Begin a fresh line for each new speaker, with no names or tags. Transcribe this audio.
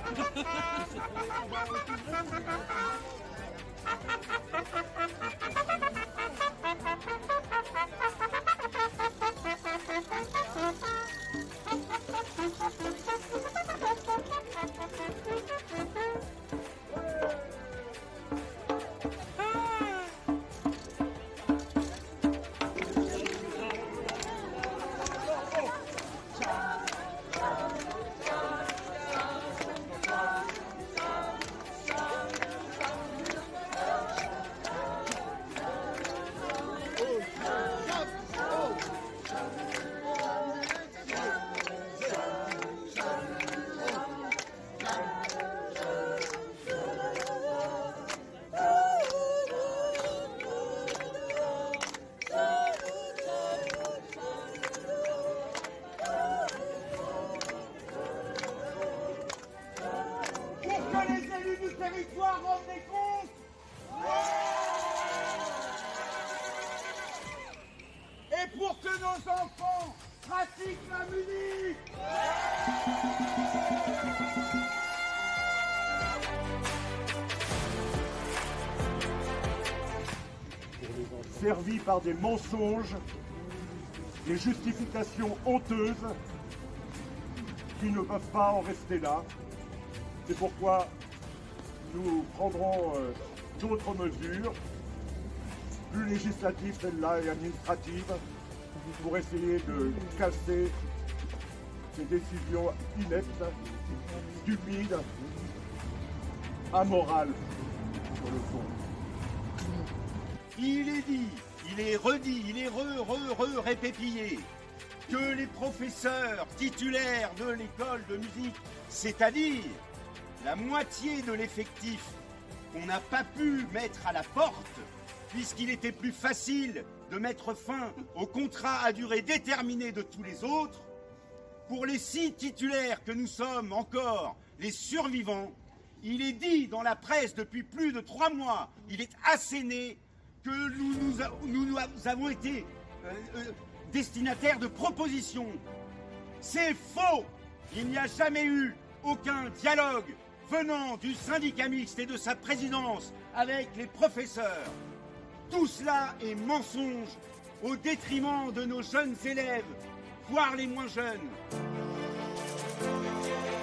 territoire rendent des comptes. Et pour que nos enfants pratiquent la musique.
Servis par des mensonges, des justifications honteuses qui ne peuvent pas en rester là. C'est pourquoi nous prendrons d'autres mesures, plus législatives celles-là et administratives, pour essayer de casser ces décisions ineptes, stupides, amorales sur le fond.
Il est dit, il est redit, il est répétillé que les professeurs titulaires de l'école de musique, c'est-à-dire la moitié de l'effectif qu'on n'a pas pu mettre à la porte, puisqu'il était plus facile de mettre fin au contrat à durée déterminée de tous les autres, pour les 6 titulaires que nous sommes encore, les survivants, il est dit dans la presse depuis plus de 3 mois, il est asséné que nous avons été destinataires de propositions. C'est faux! Il n'y a jamais eu aucun dialogue venant du syndicat mixte et de sa présidence avec les professeurs. Tout cela est mensonge au détriment de nos jeunes élèves, voire les moins jeunes.